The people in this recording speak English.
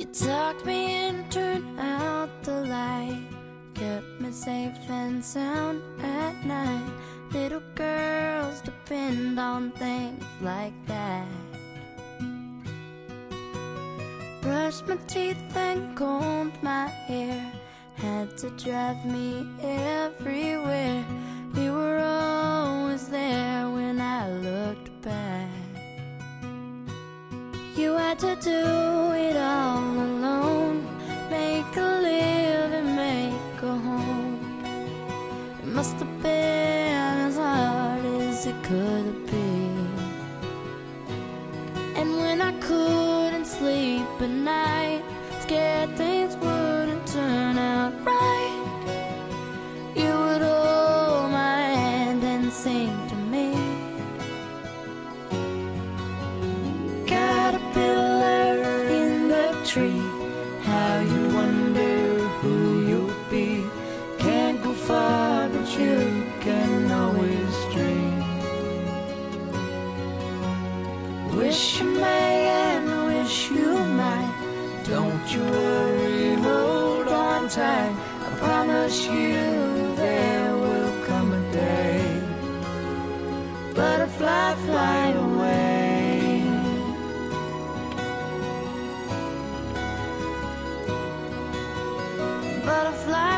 You tucked me in, turned out the light, kept me safe and sound at night. Little girls depend on things like that. Brushed my teeth and combed my hair, had to drive me everywhere. You were always there when I looked back. You had to do it all alone, make a living, make a home. It must have been as hard as it could have been. And when I couldn't sleep at night, scared things wouldn't turn out right, you would hold my hand and sing to me. Caterpillar in the tree, how you wonder who you'll be. Can't go far, but you can always dream. Wish you may and wish you might. Don't you worry, hold on tight. I promise you there will come a day. Butterfly, fly away. Butterfly,